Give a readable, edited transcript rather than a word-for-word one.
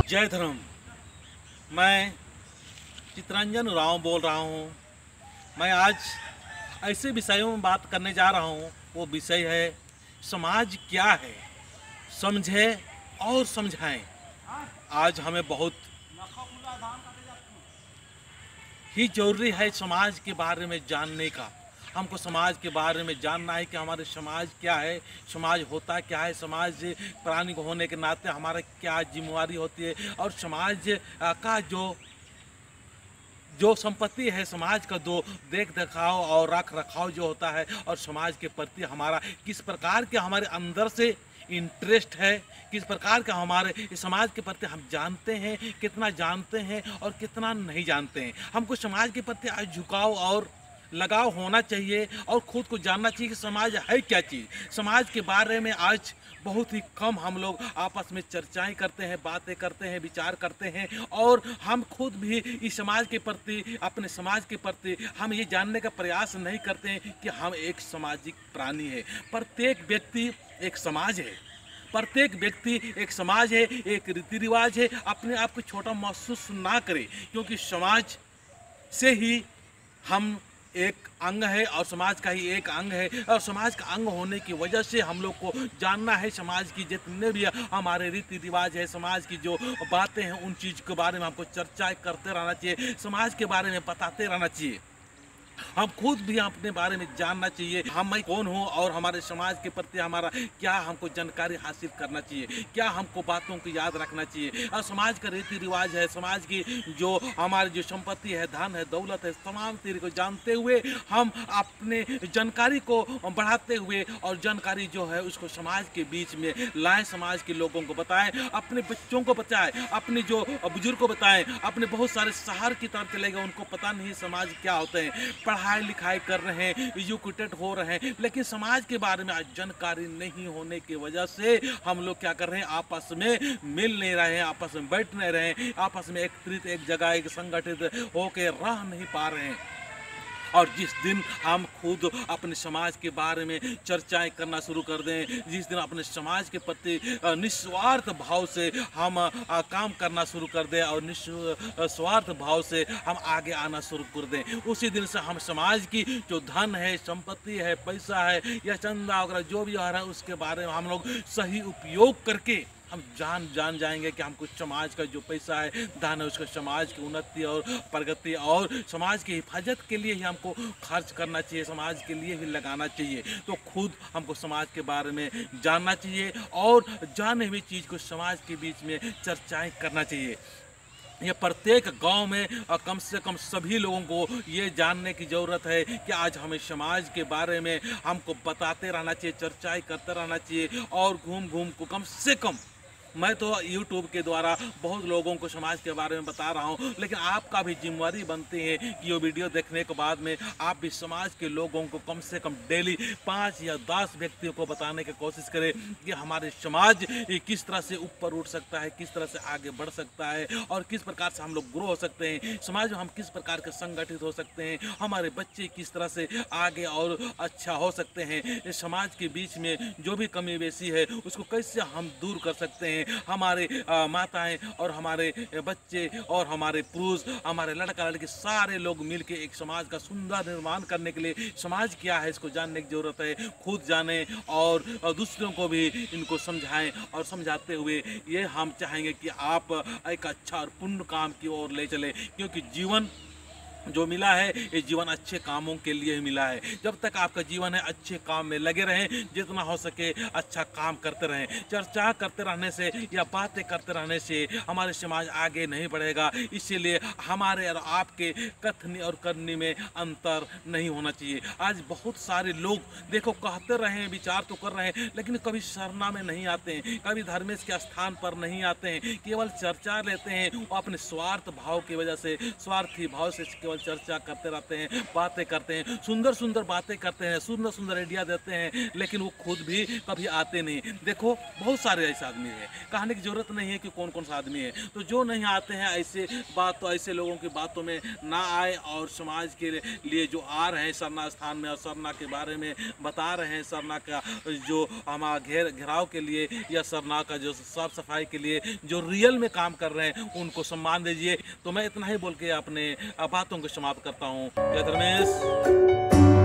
जय धर्म। मैं चितरंजन राव बोल रहा हूँ। मैं आज ऐसे विषयों में बात करने जा रहा हूँ। वो विषय है समाज क्या है, समझे और समझाएं। आज हमें बहुत ही जरूरी है समाज के बारे में जानने का। हमको समाज के बारे में जानना है कि हमारे समाज क्या है, समाज होता क्या है, समाज प्राणी को होने के नाते हमारा क्या जिम्मेवारी होती है, और समाज का जो संपत्ति है, समाज का दो देख रखाव और रख रखाव जो होता है, और समाज के प्रति हमारा किस प्रकार के हमारे अंदर से इंटरेस्ट है, किस प्रकार का हमारे समाज के प्रति हम जानते हैं, कितना जानते हैं और कितना नहीं जानते हैं। हमको समाज के प्रति आज झुकाव और लगाव होना चाहिए और खुद को जानना चाहिए कि समाज है क्या चीज़। समाज के बारे में आज बहुत ही कम हम लोग आपस में चर्चाएं करते हैं, बातें करते हैं, विचार करते हैं, और हम खुद भी इस समाज के प्रति, अपने समाज के प्रति हम ये जानने का प्रयास नहीं करते हैं कि हम एक सामाजिक प्राणी है। प्रत्येक व्यक्ति एक समाज है, प्रत्येक व्यक्ति एक समाज है, एक रीति रिवाज है। अपने आप को छोटा महसूस ना करें, क्योंकि समाज से ही हम एक अंग है और समाज का ही एक अंग है, और समाज का अंग होने की वजह से हम लोग को जानना है समाज की जितने भी हमारे रीति रिवाज है, समाज की जो बातें हैं, उन चीज़ के बारे में हमको चर्चा करते रहना चाहिए, समाज के बारे में बताते रहना चाहिए। हम खुद भी अपने बारे में जानना चाहिए, हम मैं कौन हूँ और हमारे समाज के प्रति हमारा क्या हमको जानकारी हासिल करना चाहिए, क्या हमको बातों को याद रखना चाहिए। और समाज का रीति रिवाज है, समाज की जो हमारी जो संपत्ति है, धन है, दौलत है, तमाम चीज़ को जानते हुए हम अपने जानकारी को बढ़ाते हुए और जानकारी जो है उसको समाज के बीच में लाएं, समाज के लोगों को बताएं, अपने बच्चों को बताएं, अपने जो बुजुर्ग को बताएं। अपने बहुत सारे शहर की तरफ चले गए, उनको पता नहीं समाज क्या होते हैं, पढ़ाई लिखाई कर रहे हैं, एजुकेटेड हो रहे हैं, लेकिन समाज के बारे में आज जानकारी नहीं होने की वजह से हम लोग क्या कर रहे हैं, आपस में मिल नहीं रहे हैं, आपस में बैठ नहीं रहे हैं, आपस में एकत्रित एक जगह एक संगठित होकर रह नहीं पा रहे हैं। और जिस दिन हम खुद अपने समाज के बारे में चर्चाएं करना शुरू कर दें, जिस दिन अपने समाज के प्रति निस्वार्थ भाव से हम काम करना शुरू कर दें और निस्वार्थ भाव से हम आगे आना शुरू कर दें, उसी दिन से हम समाज की जो धन है, संपत्ति है, पैसा है या चंदा वगैरह जो भी आ रहा है, उसके बारे में हम लोग सही उपयोग करके हम जान जाएंगे कि हमको समाज का जो पैसा है, धन है, उसको समाज की उन्नति और प्रगति और समाज की हिफाजत के लिए ही हमको खर्च करना चाहिए, समाज के लिए ही लगाना चाहिए। तो खुद हमको समाज के बारे में जानना चाहिए और जाने हुई चीज़ को समाज के बीच में चर्चाएं करना चाहिए। ये प्रत्येक गांव में कम से कम सभी लोगों को ये जानने की ज़रूरत है कि आज हमें समाज के बारे में हमको बताते रहना चाहिए, चर्चाएं करते रहना चाहिए, और घूम घूम को कम से कम, मैं तो YouTube के द्वारा बहुत लोगों को समाज के बारे में बता रहा हूँ, लेकिन आपका भी जिम्मेवारी बनती है कि ये वीडियो देखने के बाद में आप भी समाज के लोगों को कम से कम डेली 5 या 10 व्यक्तियों को बताने की कोशिश करें कि हमारे समाज किस तरह से ऊपर उठ सकता है, किस तरह से आगे बढ़ सकता है, और किस प्रकार से हम लोग ग्रो हो सकते हैं, समाज में हम किस प्रकार के संगठित हो सकते हैं, हमारे बच्चे किस तरह से आगे और अच्छा हो सकते हैं, समाज के बीच में जो भी कमी बेसी है उसको कैसे हम दूर कर सकते हैं। हमारे माताएं और हमारे बच्चे और हमारे पुरुष, हमारे लड़का लड़की, सारे लोग मिलके एक समाज का सुंदर निर्माण करने के लिए समाज क्या है इसको जानने की जरूरत है। खुद जानें और दूसरों को भी इनको समझाएं, और समझाते हुए ये हम चाहेंगे कि आप एक अच्छा और पुण्य काम की ओर ले चले, क्योंकि जीवन जो मिला है ये जीवन अच्छे कामों के लिए ही मिला है। जब तक आपका जीवन है, अच्छे काम में लगे रहें, जितना हो सके अच्छा काम करते रहें। चर्चा करते रहने से या बातें करते रहने से हमारे समाज आगे नहीं बढ़ेगा। इसीलिए हमारे और आपके कथनी और करनी में अंतर नहीं होना चाहिए। आज बहुत सारे लोग देखो कहते रहे हैं, विचार तो कर रहे हैं, लेकिन कभी सरना में नहीं आते हैं, कभी धर्मेश के स्थान पर नहीं आते हैं, केवल चर्चा लेते हैं। वो अपने स्वार्थ भाव की वजह से, स्वार्थी भाव से केवल चर्चा करते रहते हैं, बातें करते हैं, सुंदर सुंदर बातें करते हैं, सुंदर सुंदर आइडिया देते हैं, लेकिन वो खुद भी कभी आते नहीं। देखो बहुत सारे ऐसे आदमी हैं, कहने की जरूरत नहीं है कि कौन कौन सा आदमी है, तो जो नहीं आते हैं ऐसे बात, तो ऐसे लोगों की बातों में ना आए और समाज के लिए जो आ रहे हैं सरना स्थान में और सरना के बारे में बता रहे हैं, सरना का जो हमारा घेराव के लिए या सरना का जो साफ सफाई के लिए जो रियल में काम कर रहे हैं उनको सम्मान दीजिए। तो मैं इतना ही बोल के अपने बातों को समाप्त करता हूँ। जय धर्मेश।